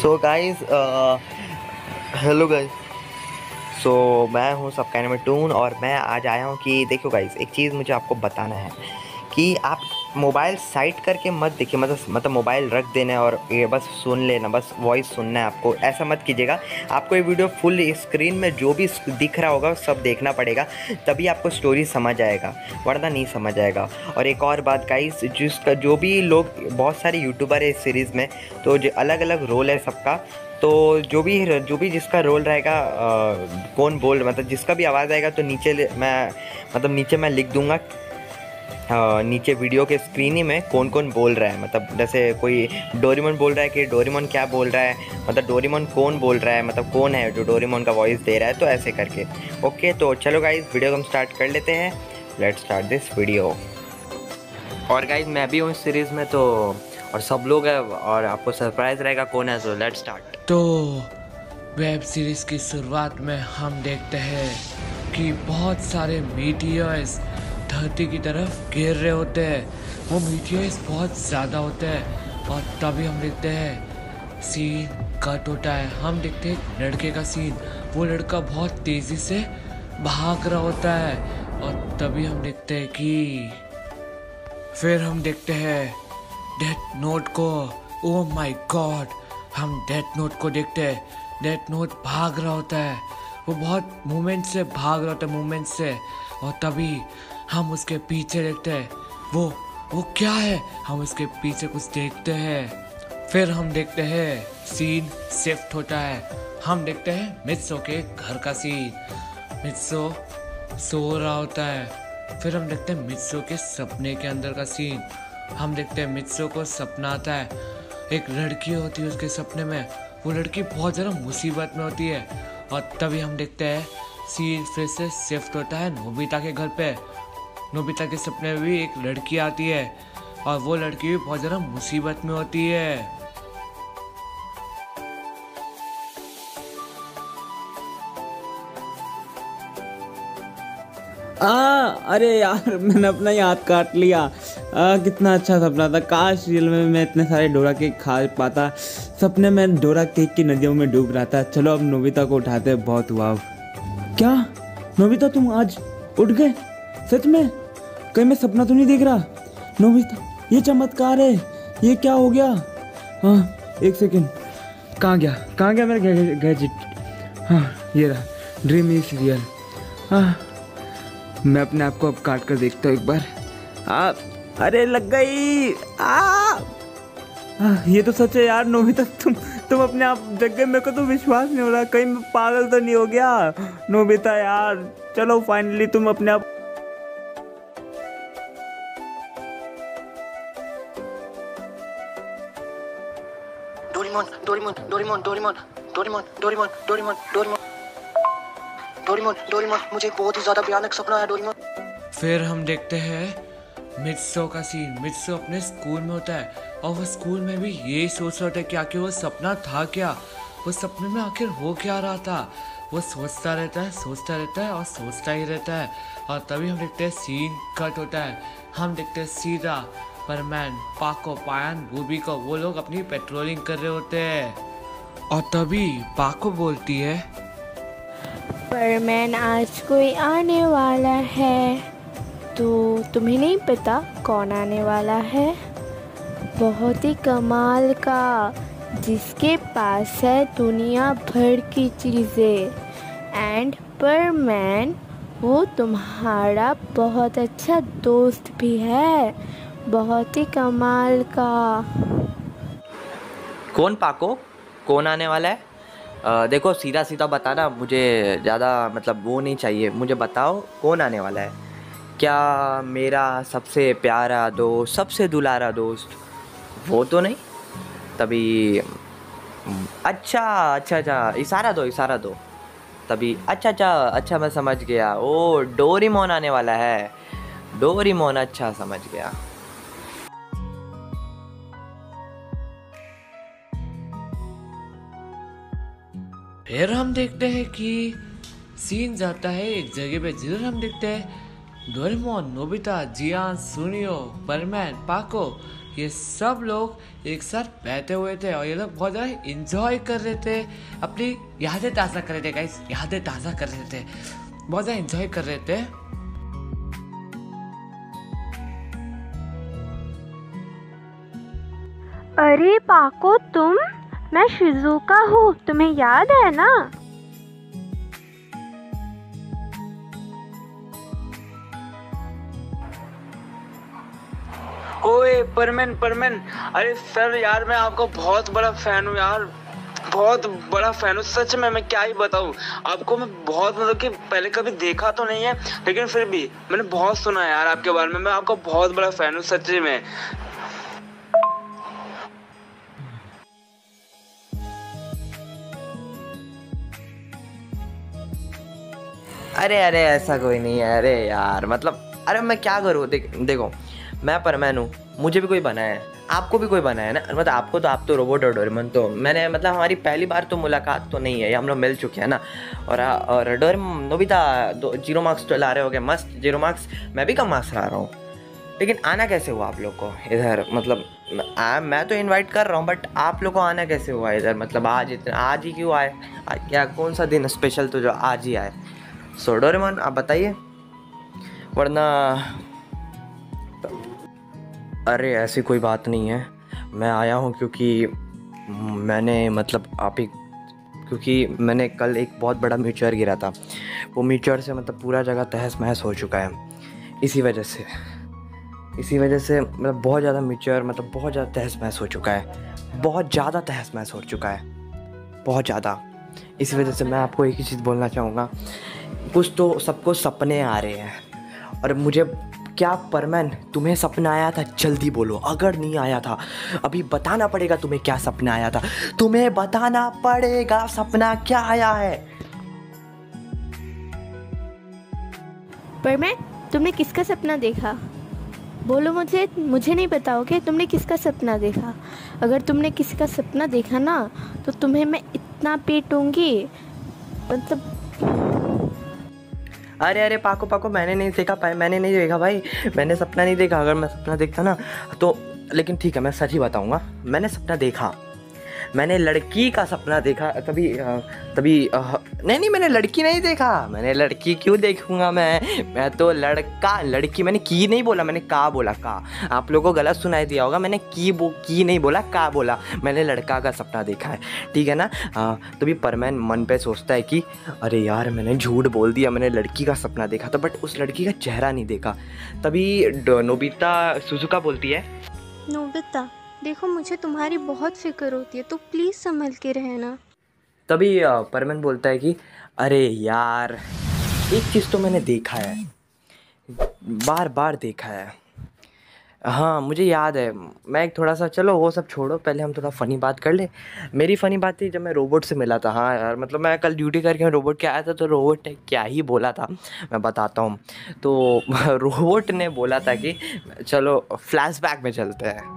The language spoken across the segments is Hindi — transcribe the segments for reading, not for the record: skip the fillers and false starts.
सो गाइस, हेलो गाइस। सो मैं हूँ सबका एनिमे टून और मैं आज आया हूँ कि देखो गाइस, एक चीज़ मुझे आपको बताना है कि आप मोबाइल साइड करके मत देखिए, मतलब मोबाइल रख देना है और ये बस सुन लेना, बस वॉइस सुनना है आपको। ऐसा मत कीजिएगा। आपको ये वीडियो फुल स्क्रीन में जो भी दिख रहा होगा सब देखना पड़ेगा, तभी आपको स्टोरी समझ आएगा, वरना नहीं समझ आएगा। और एक और बात गाइस, जिसका जो भी लोग, बहुत सारे यूट्यूबर है इस सीरीज़ में, तो जो अलग अलग रोल है सबका, तो जो भी जिसका रोल रहेगा, कौन बोल, मतलब जिसका भी आवाज़ आएगा तो नीचे मैं लिख दूंगा, नीचे वीडियो के स्क्रीन ही में कौन कौन बोल रहा है। मतलब जैसे कोई डोरेमोन बोल रहा है कि डोरेमोन क्या बोल रहा है, मतलब डोरेमोन कौन बोल रहा है, मतलब कौन है जो डोरेमोन का वॉइस दे रहा है, तो ऐसे करके। ओके, तो चलो गाइस, वीडियो को हम स्टार्ट कर लेते हैं। Let's start this video. और गाइस, मैं भी हूँ इस सीरीज़ में, तो और सब लोग हैं और आपको सरप्राइज रहेगा कौन है। So let's start. तो वेब सीरीज की शुरुआत में हम देखते हैं कि बहुत सारे मीटियर्स धरती की तरफ गिर रहे होते हैं। वो मीटियर्स बहुत ज़्यादा होते हैं और तभी हम देखते हैं सीन कट होता है। हम देखते हैं एक लड़के का सीन। वो लड़का बहुत तेज़ी से भाग रहा होता है और तभी हम देखते हैं कि फिर हम देखते हैं डेथ नोट को। ओह माय गॉड, हम डेथ नोट को देखते हैं। डेथ नोट भाग रहा होता है, वो बहुत मूवमेंट से भाग रहा होता है, मूवमेंट से। और तभी हम उसके पीछे देखते हैं। वो क्या है, हम उसके पीछे कुछ देखते हैं। फिर हम देखते हैं सीन शिफ्ट होता है। हम देखते हैं मित्सो के घर का सीन। मित्सो सो रहा होता है। फिर हम देखते हैं मित्सो के सपने के अंदर का सीन। हम देखते हैं मित्सो को सपना आता है, एक लड़की होती है उसके सपने में। वो लड़की बहुत ज़्यादा मुसीबत में होती है और तभी हम देखते हैं सीन फिर से शिफ्ट होता है नोबिता के घर पे। नोबिता के सपने में भी एक लड़की आती है और वो लड़की भी बहुत ज़्यादा मुसीबत में होती है। अरे यार, मैंने अपना ही हाथ काट लिया। कितना अच्छा सपना था। काश रियल में मैं इतने सारे डोरा केक खा पाता। सपने में डोरा केक की नदियों में डूब रहा था। चलो अब नोबिता को उठाते हैं। बहुत हुआ। क्या नोबिता, तुम आज उठ गए? सच में? कहीं मैं सपना तो नहीं देख रहा? नोबिता, ये चमत्कार है, ये क्या हो गया? हाँ, एक सेकेंड, कहाँ गया मेरा गैजेट? हाँ, ये रहा। Dream is real. हाँ, मैं अपने आप को अब काट कर देखता हूँ एक बार। अरे लग गई। ये तो सच है यार। नोबिता, तुम अपने आप जग गए। मेरे को तो विश्वास नहीं हो रहा, कहीं मैं पागल तो नहीं हो गया। नोबिता यार, चलो फाइनली तुम अपने आप। Doraemon Doraemon Doraemon Doraemon Doraemon Doraemon Doraemon Doraemon Doraemon Doraemon मुझे बहुत ही ज्यादा भयानक सपना है डोरेमोन। फिर हम देखते हैं मित्सो का सीन। मित्सो अपने स्कूल में होता है और वो स्कूल में भी यही सोच रहा था कि आखिर वो सपना था क्या, वो सपने में आखिर हो क्या रहा था। वो सोचता रहता है, सोचता रहता है और सोचता ही रहता है। और तभी हम देखते हैं सीन कट होता है। हम देखते हैं सीधा परमैन, पाको, पायन, रूबी को। वो लोग अपनी पेट्रोलिंग कर रहे होते हैं और तभी पाको बोलती है, परमैन, आज कोई आने वाला है। तो तुम्हें नहीं पता कौन आने वाला है? बहुत ही कमाल का, जिसके पास है दुनिया भर की चीज़ें। एंड परमैन, वो तुम्हारा बहुत अच्छा दोस्त भी है। बहुत ही कमाल का। कौन पाको, कौन आने वाला है? देखो, सीधा सीधा बताना, मुझे ज़्यादा मतलब वो नहीं चाहिए। मुझे बताओ कौन आने वाला है। क्या मेरा सबसे प्यारा दोस्त, सबसे दुलारा दोस्त? वो तो नहीं। तभी अच्छा अच्छा अच्छा, इशारा दो। तभी अच्छा मैं समझ गया। ओ, डोरेमोन आने वाला है। डोरेमोन, अच्छा समझ गया। फिर हम देखते हैं कि सीन जाता है एक जगह पे जिधर हम देखते हैं डोरेमोन, नोबिता, जियान, सुनियो, परमैन, पाको ये सब लोग एक साथ बैठे हुए थे और ये लोग बहुत ज़्यादा इंजॉय कर रहे थे, अपनी यादें ताज़ा कर रहे थे गाइस, यादें ताज़ा कर रहे थे, बहुत ज़्यादा इंजॉय कर रहे थे। अरे पाको तुम, मैं शिजुका हूँ, तुम्हें याद है ना? ओए परमेन परमेन, अरे सर यार मैं आपका बहुत बड़ा फैन हूँ यार, बहुत बड़ा फैन हूँ सच में। मैं क्या ही बताऊँ आपको, मैं बहुत मतलब कि पहले कभी देखा तो नहीं है लेकिन फिर भी मैंने बहुत सुना है यार आपके बारे में। मैं आपका बहुत बड़ा फैन हूँ सच में। अरे अरे ऐसा कोई नहीं है। अरे यार मतलब अरे मैं क्या करूँ, देखो मैं परमैन हूँ, मुझे भी कोई बना है, आपको भी कोई बना है ना। मतलब आपको तो, आप तो रोबोट और डोरेमोन, तो मैंने मतलब हमारी पहली बार तो मुलाकात तो नहीं है, हम लोग मिल चुके हैं ना। और डोरेमोन नोबिता 0 मार्क्स तो ला रहे हो गए, मस्त 0 मार्क्स। मैं भी कम मार्क्स ला रहा हूँ, लेकिन आना कैसे हुआ आप लोग को इधर? मतलब मैं तो इनवाइट कर रहा हूँ बट आप लोग को आना कैसे हुआ इधर? मतलब आज ही क्यों आए? क्या कौन सा दिन स्पेशल तो जो आज ही आए? सो डोरेमोन आप बताइए, वरना अरे ऐसी कोई बात नहीं है। मैं आया हूँ क्योंकि मैंने मतलब क्योंकि मैंने कल एक बहुत बड़ा मीचर गिरा था, वो मीचर से मतलब पूरा जगह तहस महस हो चुका है। इसी वजह से मतलब बहुत ज़्यादा मीचर, मतलब बहुत ज़्यादा तहस महस हो चुका है, बहुत ज़्यादा तहस महस हो चुका है, बहुत ज़्यादा। इसी वजह से मैं आपको एक ही चीज़ बोलना चाहूँगा, कुछ तो सबको सपने आ रहे हैं। और मुझे क्या परमैन, तुम्हें सपना आया था? जल्दी बोलो, अगर नहीं आया था अभी बताना पड़ेगा तुम्हें क्या सपना आया था, तुम्हें बताना पड़ेगा सपना क्या आया है। परमैन, तुमने किसका सपना देखा? बोलो मुझे नहीं बताओगे तुमने किसका सपना देखा? अगर तुमने किसी का सपना देखा ना तो तुम्हें मैं इतना पीटूंगी, मतलब। अरे पाको मैंने नहीं देखा भाई, मैंने सपना नहीं देखा। अगर मैं सपना देखता ना तो, लेकिन ठीक है मैं सच ही बताऊंगा, मैंने सपना देखा, मैंने लड़की का सपना देखा। तभी नहीं मैंने लड़की नहीं देखा, मैंने लड़की क्यों देखूंगा मैं तो लड़की मैंने की नहीं बोला, मैंने का बोला, का। आप लोगों को गलत सुनाई दिया होगा, मैंने की नहीं बोला, का बोला। मैंने लड़का का सपना देखा है, ठीक है ना। तभी परमैन मन पे सोचता है कि अरे यार मैंने झूठ बोल दिया, मैंने लड़की का सपना देखा था बट उस लड़की का चेहरा नहीं देखा। तभी नोबिता सुजुका बोलती है, नोबिता देखो मुझे तुम्हारी बहुत फिक्र होती है, तो प्लीज़ संभल के रहना। तभी परमन बोलता है कि अरे यार एक चीज़ तो मैंने देखा है, बार बार देखा है। हाँ मुझे याद है, मैं एक थोड़ा सा, चलो वो सब छोड़ो, पहले हम थोड़ा फ़नी बात कर ले। मेरी फ़नी बात थी जब मैं रोबोट से मिला था। हाँ यार मतलब मैं कल ड्यूटी करके रोबोट के आया था, तो रोबोट ने क्या ही बोला था मैं बताता हूँ। तो रोबोट ने बोला था कि चलो फ्लैशबैक में चलते हैं।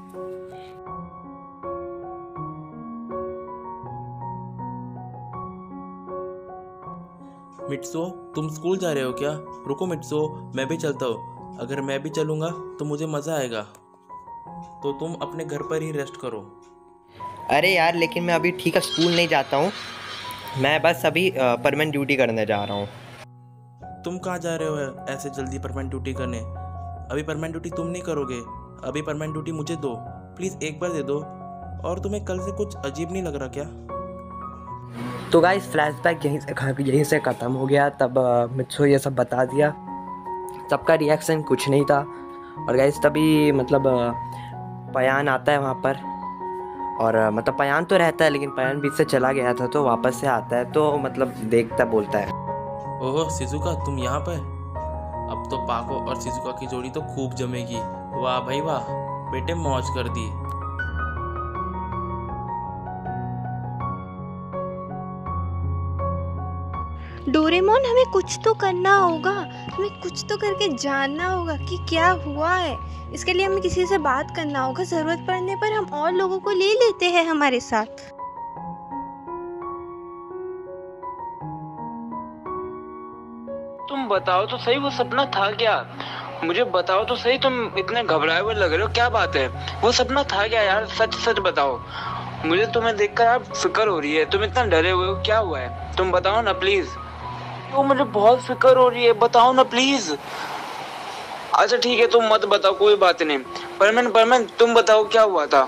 मिट्सो तुम स्कूल जा रहे हो क्या? रुको मिट्सो, मैं भी चलता हूँ। अगर मैं भी चलूँगा तो मुझे मज़ा आएगा, तो तुम अपने घर पर ही रेस्ट करो। अरे यार लेकिन मैं अभी ठीक है स्कूल नहीं जाता हूँ, मैं बस अभी परमानेंट ड्यूटी करने जा रहा हूँ। तुम कहाँ जा रहे हो ऐसे जल्दी परमानेंट ड्यूटी करने? अभी परमानेंट ड्यूटी तुम नहीं करोगे, अभी परमानेंट ड्यूटी मुझे दो, प्लीज़ एक बार दे दो। और तुम्हें कल से कुछ अजीब नहीं लग रहा क्या? तो गाइस फ्लैशबैक यहीं से ख़त्म हो गया। तब मिट्सो ये सब बता दिया, सबका रिएक्शन कुछ नहीं था। और गाइस तभी मतलब पयान आता है वहाँ पर, और मतलब पयान तो रहता है लेकिन पयान बीच से चला गया था, तो वापस से आता है, तो मतलब देखता बोलता है, ओह शिजुका तुम यहाँ पर? अब तो पाको और शिजुका की जोड़ी तो खूब जमेगी। वाह भाई वाह, बेटे मौज कर दी। डोरेमोन हमें कुछ तो करना होगा, हमें कुछ तो करके जानना होगा कि क्या हुआ है। इसके लिए हमें किसी से बात करना होगा, ज़रूरत पड़ने पर हम और लोगों को ले लेते हैं हमारे साथ। तुम बताओ तो सही, वो सपना था क्या? मुझे बताओ तो सही, तुम इतने घबराए हुए लग रहे हो, क्या बात है? वो सपना था क्या यार? सच सच बताओ, मुझे तुम्हें देखकर यार फिक्र हो रही है, तुम इतना डरे हुए हो, क्या हुआ है? तुम बताओ ना प्लीज। तो मुझे बहुत फिक्र हो रही है, बताओ ना प्लीज। अच्छा ठीक है, तुम मत बताओ, कोई बात नहीं। परमन तुम बताओ क्या हुआ था?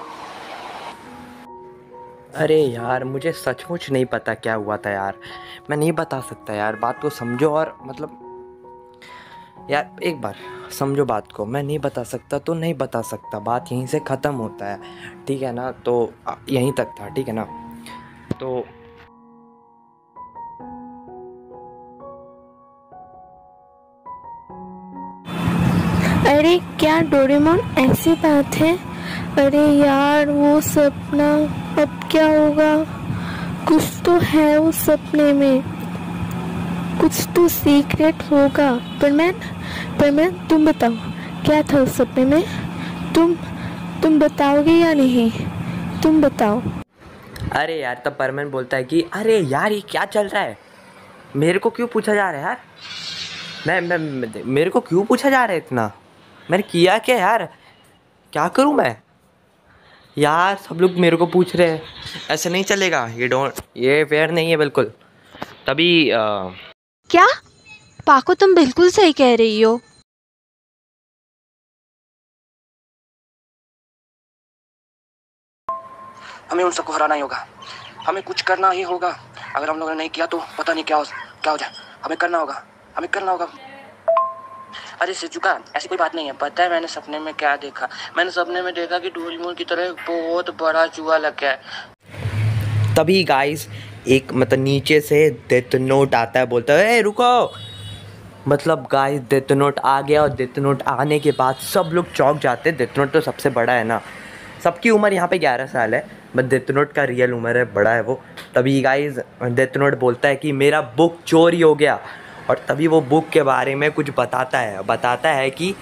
अरे यार, मुझे सचमुच नहीं पता क्या हुआ था यार। मैं नहीं बता सकता यार, बात को समझो। और मतलब यार एक बार समझो बात को। मैं नहीं बता सकता तो नहीं बता सकता, बात यहीं से ख़त्म होता है, ठीक है ना? तो यहीं तक था, ठीक है ना? तो अरे क्या डोरेमोन, ऐसी बात है? अरे यार वो सपना, अब क्या होगा? कुछ तो है उस सपने में, कुछ तो सीक्रेट होगा। परमैन तुम बताओ क्या था उस सपने में? तुम बताओगे या नहीं? तुम बताओ। अरे यार, तब परमन बोलता है कि अरे यार ये क्या चल रहा है, मेरे को क्यों पूछा जा रहा है यार? मेरे को क्यों पूछा जा रहा है इतना? मैंने किया क्या यार? क्या करूं मैं यार? सब लोग मेरे को पूछ रहे हैं, ऐसे नहीं चलेगा। ये फेयर नहीं है बिल्कुल। तभी क्या पाको, तुम बिल्कुल सही कह रही हो। हमें उन सबको हराना ही होगा, हमें कुछ करना ही होगा। अगर हम लोगों ने नहीं किया तो पता नहीं क्या हो जाए। हमें करना होगा। अरे सिजुका, ऐसी कोई बात नहीं है। पता है मैंने सपने में क्या देखा? मैंने सपने में देखा कि डोरेमोन की तरह एक बहुत बड़ा चूहा लग गया है। तभी गाइस एक मतलब नीचे से डेथ नोट आता है, बोलता है ए रुको। मतलब गाइस डेथ नोट आ गया, और डेथ नोट आने के बाद सब लोग चौंक जाते हैं। डेथ नोट तो सबसे बड़ा है ना, सबकी उम्र यहाँ पे 11 साल है, बट डेथ नोट का रियल उम्र है, बड़ा है वो। तभी गाइस डेथ नोट बोलता है कि मेरा बुक चोरी हो गया, और तभी वो बुक के बारे में कुछ बताता है कि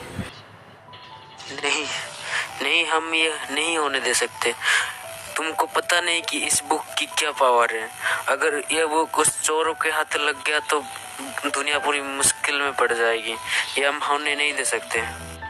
नहीं हम ये नहीं होने दे सकते। तुमको पता नहीं कि इस बुक की क्या पावर है। अगर ये बुक उस चोरों के हाथ लग गया तो दुनिया पूरी मुश्किल में पड़ जाएगी। ये हम होने नहीं दे सकते।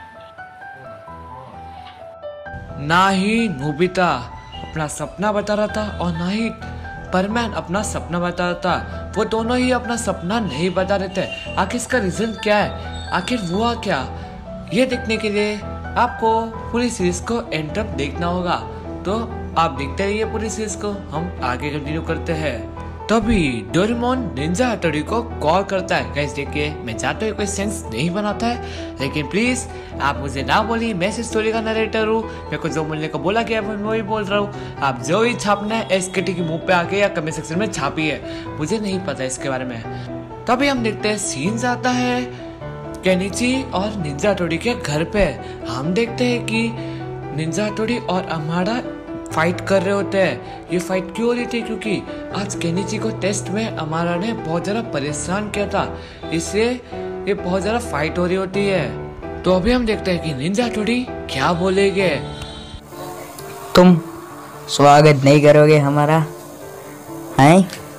ना ही नोबिता अपना सपना बता रहा था और ना ही परमैन अपना सपना बता रहा था। वो दोनों ही अपना सपना नहीं बता रहे थे। आखिर इसका रीजन क्या है, आखिर हुआ क्या, ये देखने के लिए आपको पूरी सीरीज को एंड तक देखना होगा। तो आप देखते रहिए पूरी सीरीज को, हम आगे कंटिन्यू करते हैं। तभी डोरेमोन निंजा हथौड़ी को कॉल करता है। गाइस देखिए, मैं चाहता हूँ कोई सेंस नहीं बनाता है, लेकिन प्लीज आप मुझे ना बोलिए, मैं इस स्टोरी का नरेटर हूँ। मेरे को जो बोलने को बोला गया मैं वही बोल रहा हूँ। आप जो ही छापना है एसकेटी के मुंह पे आके या कमेंट सेक्शन में छापिए, मुझे नहीं पता इसके बारे में। तभी हम देखते हैं सीन आता है केनिची और निंजा हथौड़ी के घर पे। हम देखते हैं कि निंजा हथौड़ी और अमाडा फाइट कर रहे होते हैं। ये फाइट क्यों हो रही थी? क्योंकि आज केनिची को टेस्ट में अमाडा ने बहुत ज़्यादा परेशान किया था, इसलिए ये बहुत ज़्यादा फाइट हो रही होती है। तो अभी हम देखते हैं कि निंजा हथौड़ी क्या बोलेंगे। तुम स्वागत नहीं करोगे हमारा? हैं?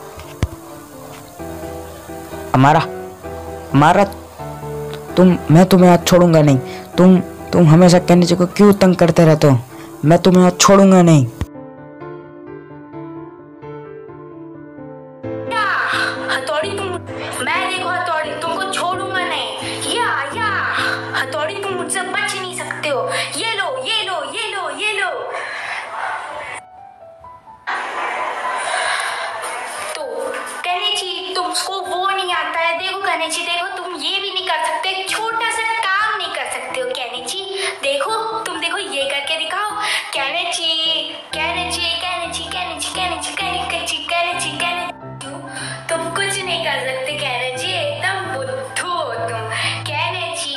हमारा मैं तुम्हें आज छोड़ूंगा नहीं। तुम हमेशा केनिची को क्यों तंग करते रहते हो? मैं तुम्हें आज छोड़ूंगा नहीं। हथौड़ी तुमको छोड़ूंगा नहीं। या हथौड़ी तुम मुझसे बच नहीं सकते हो। ये लो। तो केनिची, तुमको वो नहीं आता है। देखो केनिची, देखो तुम ये भी नहीं कर सकते, छोटा सा काम नहीं कर सकते हो केनिची। देखो तुम देखो, ये करके दिखाओ केनिची। तुम कुछ नहीं कर सकते केनिची, एकदम बुद्धू हो तुम। केनिची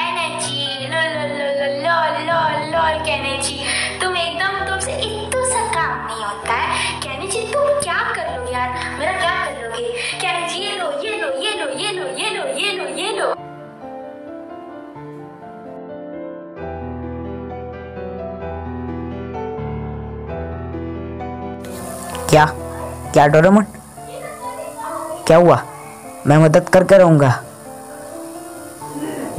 लॉल केनिची, तुम एकदम, तुमसे इतना सा काम नहीं होता है केनिची। तुम क्या कर लोगे यार, मेरा क्या कर लोगे केनिची? ये लो। क्या डोरेमोन, क्या हुआ? मैं मदद करके रहूंगा।